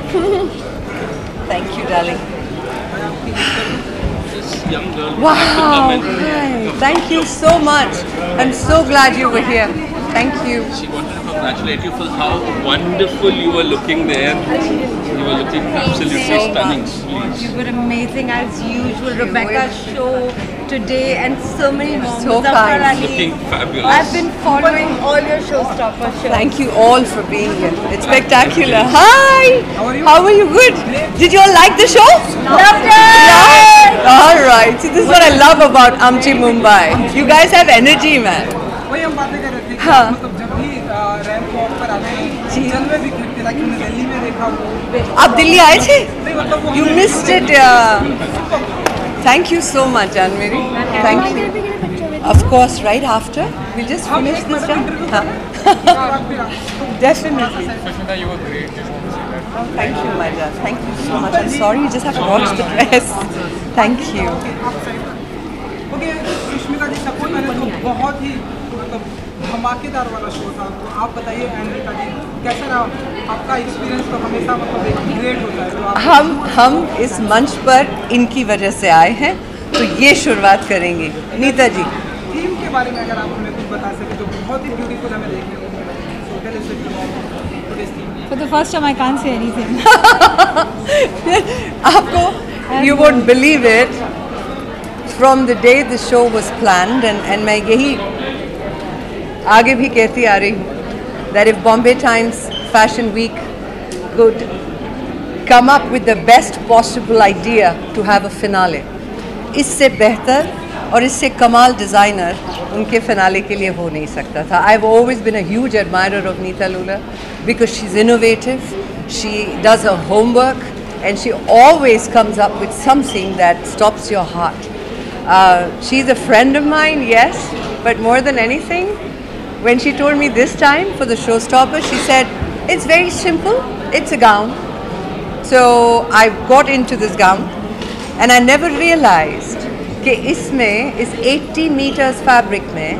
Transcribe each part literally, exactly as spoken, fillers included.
Thank you, darling. This young girl. Wow, hi. Thank you so much. I'm so glad you were here. Thank you. She wanted to congratulate you for how wonderful you were looking there. You were looking absolutely so stunning. much. Please. You were amazing as usual. Rebecca's show today and so many more. So Muzaffar kind. Ali. Looking fabulous. I've been following all your showstopper shows. Thank you all for being here. It's spectacular. Hi. How are you? How are you? Good. Did you all like the show? Loved it! Yeah? All right. See, this is what I love about Amchi Mumbai. You guys have energy, man. वही हम बातें कर रहे थे कि हाँ। मतलब जब भी रैंप वॉक पर आते हैं जी। जलवे भी खिलते लाइक हमने दिल्ली में देखा वो आप दिल्ली आए थे? नहीं मतलब वो You missed it. Uh, thank you so much, Anmeri. Thank you. Of course, right after. We'll just finish this one. Huh? Definitely. Sushmita, you were great. Just want to say that. Oh, thank you, my dear. Thank you so much. I'm sorry, you just have to watch the dress. Thank you. Okay Sushmita ji सबको मैंने तो बहुत ही मतलब धमाकेदार वाला show था तो आप बताइए अमृता जी कैसा रहा आपका एक्सपीरियंस तो हमेशा मतलब एक ग्रेट होता है तो आप हम हम इस मंच पर इनकी वजह से आए हैं, तो ये शुरुआत करेंगे. नीता जी. थीम के बारे में अगर आप हमें कुछ बता सकें तो बहुत ही ब्यूटीफुल हमें देखने को मिला so tell us about today's theme For the first time, I can't say anything. आपको, you won't believe it. From the day the show was planned, and and मैं यही आगे भी कहती आ रही हूँ, that if Bombay Times Fashion Week could come up with the best possible idea to have a finale, इससे बेहतर और इससे कमाल डिज़ाइनर उनके फिनाले के लिए हो नहीं सकता था. I've always been a huge admirer of Neeta Lula because she's innovative, she does her homework, and she always comes up with something that stops your heart. Uh, she's a friend of mine, yes, but more than anything, when she told me this time for the showstopper, she said, it's very simple, it's a gown. So I got into this gown and I never realized कि इसमें इस eighty meters fabric में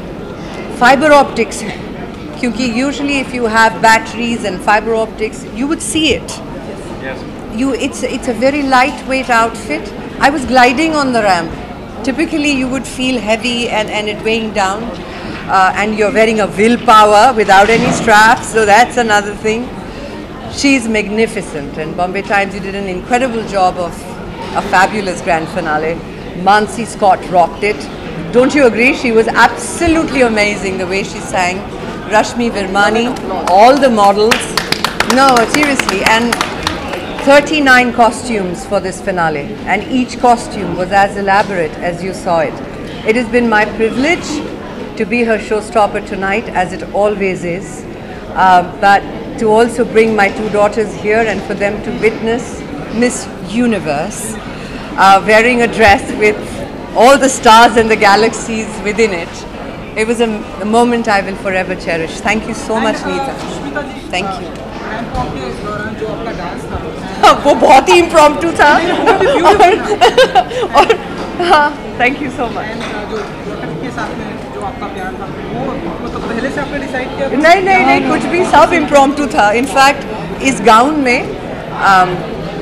fiber optics है, क्योंकि usually if you have batteries and fiber optics, you would see it. Yes. You, it's it's a very lightweight outfit. I was gliding on the ramp. Typically, you would feel heavy and, and it weighing down, uh, and you're wearing a willpower without any straps, so that's another thing. She's magnificent, and Bombay Times, you did an incredible job of a fabulous grand finale. Mansi Scott rocked it. Don't you agree? She was absolutely amazing the way she sang. Rashmi Virmani, all the models. No, seriously, and thirty-nine costumes for this finale, and each costume was as elaborate as you saw it. It has been my privilege to be her showstopper tonight, as it always is, uh, but to also bring my two daughters here and for them to witness Miss Universe uh, wearing a dress with all the stars and the galaxies within it. It was a, a moment I will forever cherish. Thank you so much, Neeta. Sushmita ji Thank you. Ramp walk के दौरान जो आपका dance था वो बहुत ही impromptu था. और, और हाँ, thank you so much. And जो डॉटर के साथ में जो आपका प्यार था वो मतलब पहले से आपने डिसाइड किया नहीं नहीं नहीं कुछ भी, सब इम्प्रॉम्प्टू था. इनफैक्ट इस गाउन में um,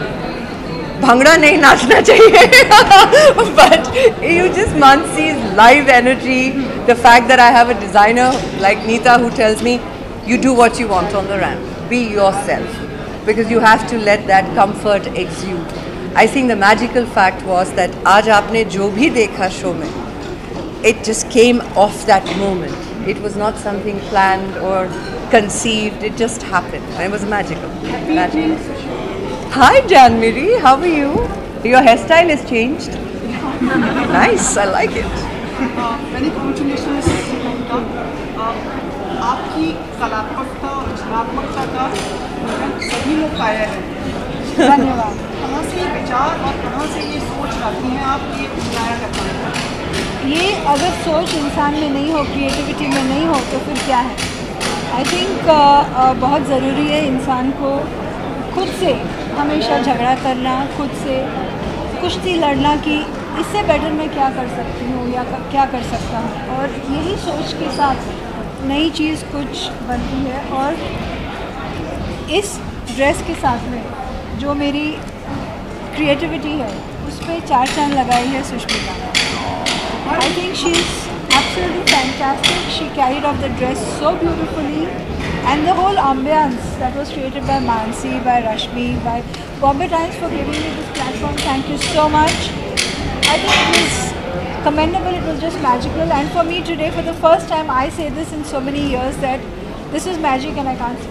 भंगड़ा नहीं नाचना चाहिए, but you just Mansi's live energy, the fact that I have a designer like Neeta who tells me you do what you want on the ramp, be yourself, because you have to let that comfort exude. I think the magical fact was that आज आपने जो भी देखा show में, it just came off that moment. It was not something planned or conceived, it just happened, and it was magical. magical. Hi Janmiri, how are you? Your hairstyle has changed. Nice, I like it. Many congratulations Sushmita, आपकी कलात्मकता और रचनात्मकता का सभी लोग कायल हैं. धन्यवाद. कहाँ से ये विचार और कहाँ से ये सोच आती है आप ये बनाया करते हैं? ये अगर सोच इंसान में नहीं हो, क्रिएटिविटी में नहीं हो, तो फिर क्या है? आई थिंक बहुत ज़रूरी है इंसान को खुद से हमेशा झगड़ा करना, खुद से कुश्ती लड़ना कि इससे बेटर मैं क्या कर सकती हूँ या क्या कर सकता हूँ, और यही सोच के साथ नई चीज़ कुछ बनती है. और इस ड्रेस के साथ में जो मेरी क्रिएटिविटी है उस पर चार चांद लगाई है Sushmita. I think she is absolutely fantastic. She carried off the dress so beautifully, and the whole ambience that was created by Mansi, by Rashmi, by Bombay Times for giving me this platform. Thank you so much. I think it was commendable. It was just magical. And for me today, for the first time, I say this in so many years that this is magic, and I can't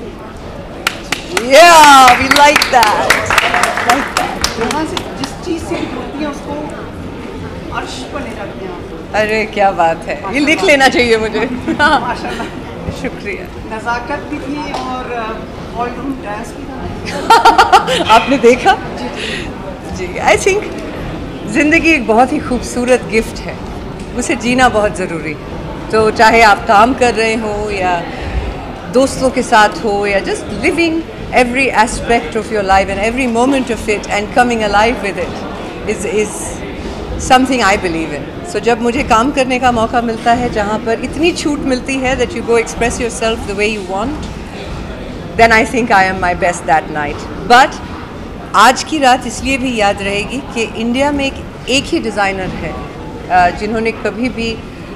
speak. Yeah, we like that. Like that. यहाँ से जिस चीज़ से जुड़ती हैं उसको अर्श पर ले जाती हैं। अरे क्या बात है, ये लिख लेना चाहिए मुझे। माशाल्लाह, शुक्रिया। नज़ाकत भी थी और वॉल्यूम डांस भी था। आपने देखा? जी, आई थिंक ज़िंदगी एक बहुत ही खूबसूरत गिफ्ट है, उसे जीना बहुत ज़रूरी है। तो चाहे आप काम कर रहे हो या दोस्तों के साथ हो या just living every aspect of your life and every moment of it and coming alive with it is is something I believe in. So जब मुझे काम करने का मौका मिलता है जहाँ पर इतनी छूट मिलती है that you go express yourself the way you want, then I think I am my best that night. But आज की रात इसलिए भी याद रहेगी कि इंडिया में एक एक ही डिज़ाइनर है जिन्होंने कभी भी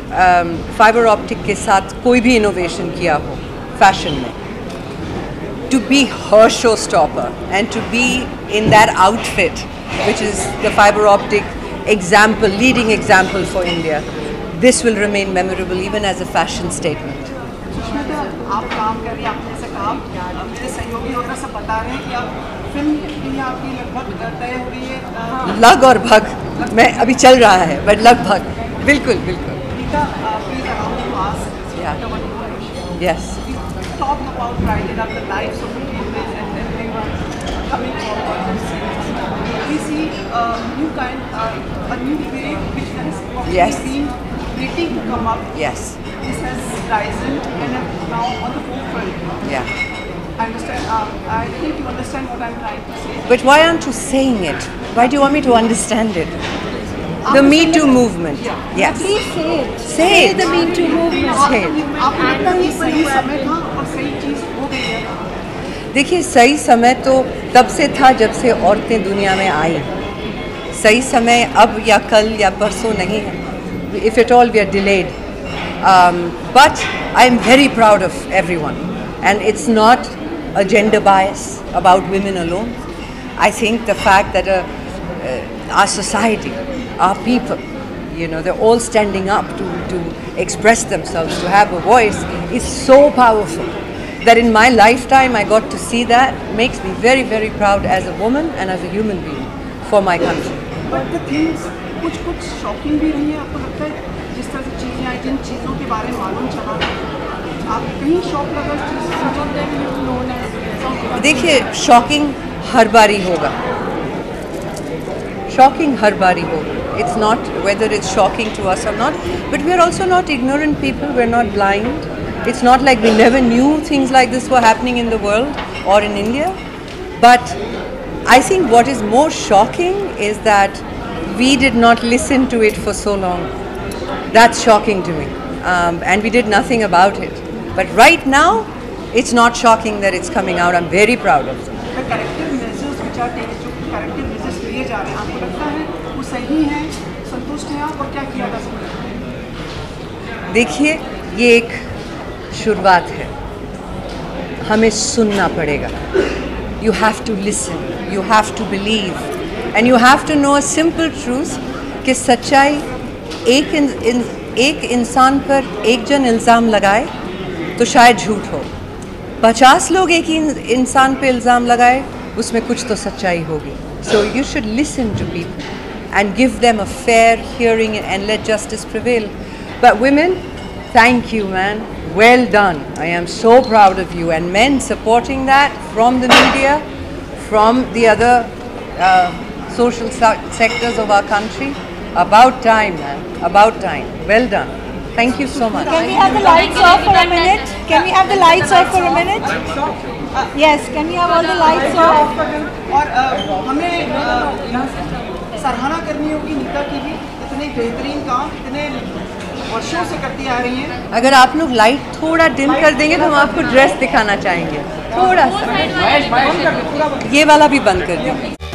फाइबर ऑप्टिक के साथ कोई भी इनोवेशन किया हो फैशन में. To be her showstopper and to be in that outfit, which is the fiber optic example, leading example for India, this will remain memorable even as a fashion statement. Sushmita, आप काम कर रही हैं, आपने ऐसा काम, मेरे सहयोगी वगैरह सब बता रहे हैं कि आप फिल्म के लिए आपकी लगभग तय हो रही है। लग और भग, मैं अभी चल रहा है, बट लगभग, बिल्कुल बिल्कुल। Rita, please allow me to ask. Yeah. Yes. Talk about writing up the lives of the people and everyone coming forward. We see a new kind, uh, a new wave which has Yes. been waiting to come up. Yes. This has risen and is now on the forefront. Yeah. I understand. Uh, I think you understand what I'm trying to say. But why aren't you saying it? Why do you want me to understand it? The Me Too movement. Yes. Please say it. Say it. the Me Too movement. Say it. आपको लगता है ये सही समय था और सही चीज़ हो गई है? देखिए, सही समय तो तब से था जब से औरतें दुनिया में आई। सही समय अब या कल या परसों नहीं है. If at all we are delayed. Um, but I am very proud of everyone. And it's not a gender bias about women alone. I think the fact that a, uh, our society, our people, you know, they're all standing up to, to express themselves, to have a voice, is so powerful that in my lifetime I got to see that. Makes me very, very proud as a woman and as a human being for my country. But the things कुछ कुछ shocking भी रही है, आपको लगता है जिस तरह से चीज़ें आई, जिन चीज़ों के बारे में मालूम चला, आप कहीं शॉक लगा इस चीज़ से? देखिए, शॉकिंग हर बारी होगा, शॉकिंग हर बारी होगा. It's not whether it's shocking to us or not, but we are also not ignorant people, we're not blind. It's not like we never knew things like this were happening in the world or in India. But I think what is more shocking is that we did not listen to it for so long. That's shocking to me. Um, and we did nothing about it. But right now, it's not shocking that it's coming out. I'm very proud of it. The corrective measures which are taken, जो corrective measures लिए जा रहे हैं, आपको लगता है वो सही हैं, संतुष्ट हैं आप, और क्या किया जा सकता है? देखिए, ये एक शुरुआत है, हमें सुनना पड़ेगा. You have to listen, you have to believe, and you have to know a simple truth कि सच्चाई एक इन, इन, एक इंसान पर एक जन इल्ज़ाम लगाए तो शायद झूठ हो. पचास लोग एक ही इंसान पे इल्ज़ाम लगाए, उसमें कुछ तो सच्चाई होगी. So you should listen to people and give them a fair hearing and let justice prevail. But women, thank you, man. Well done. I am so proud of you. And men supporting that from the media, from the other uh, social sectors of our country. About time, man. About time. Well done. Thank you so much. Can we have the lights off for a minute? Can we have the lights off for a minute? Yes, can we have all the lights off? और हमें सराहना करनी होगी नीता की भी, इतने बेहतरीन काम, इतने वर्षों से करती आ रही हैं। अगर आप लोग लाइट थोड़ा डिम कर देंगे तो हम आपको ड्रेस दिखाना चाहेंगे, थोड़ा सा। ये वाला भी बंद कर देंगे।